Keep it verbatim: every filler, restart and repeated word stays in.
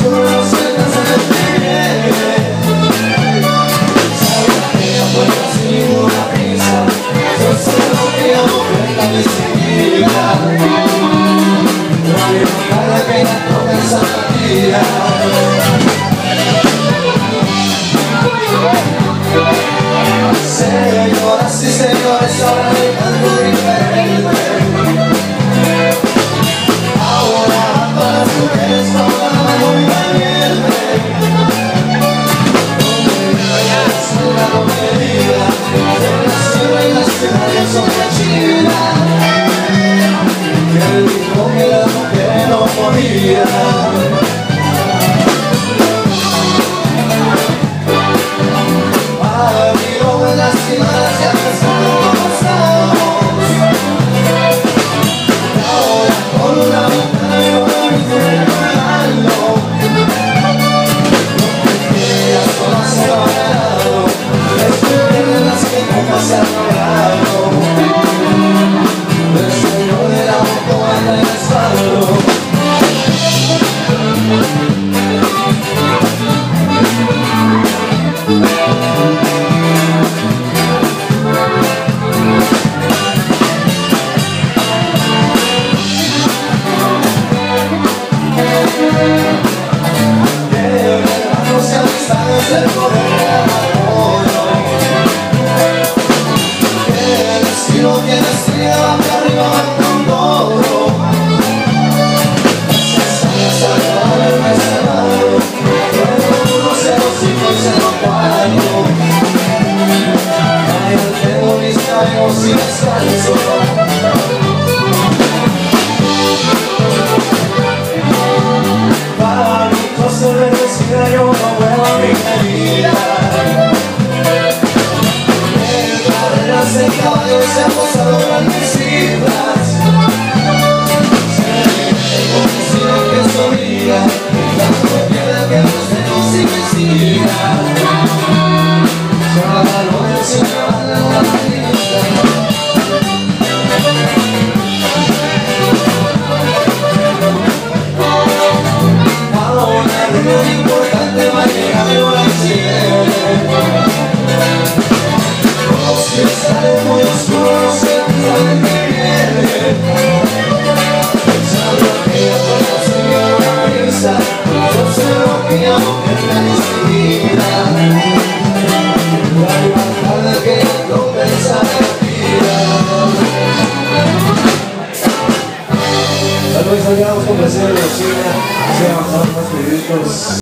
oscuro no se cansa de tener. Sabía que ella fuera sin ninguna prisa, yo sé lo que amo, verla de seguida. No hay nada que ella toque esa partida. Señoras y señores, ahora me canto diferente. Ahora para las mujeres con la mano muy valiente. Donde vayas, la comedia, de la sierra y la ciudad de sombra china. Que él dijo que la mujer no moría. El poder del apoyo, que el destino tiene estrella que arriba va con todo. Se sale a salvar el reservado, uno cero cinco cero cuatro. Ahí tengo mis amigos y descanso. Para mi cosa de decir yo no vuelvo a mi querida. En carreras de caballo se ha posado grandes cifras. Se le dijo que si no que es obliga, tanto pierde que los dedos y que siga. Se agarró el señor de la lista. Lo importante va a llegar y ahora sigue. Como si sale muy oscuro, no se sabe que viene. Pensando que ella puede seguir una prisa, yo sé lo que amo, que es la decidida. La libertad de que ella no pensa en la vida. Tal vez salgamos con placer de la China, así avanzamos más pedidos.